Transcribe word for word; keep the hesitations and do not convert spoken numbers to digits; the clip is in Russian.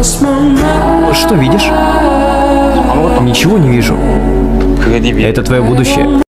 Что видишь? Ничего не вижу. Это твое будущее.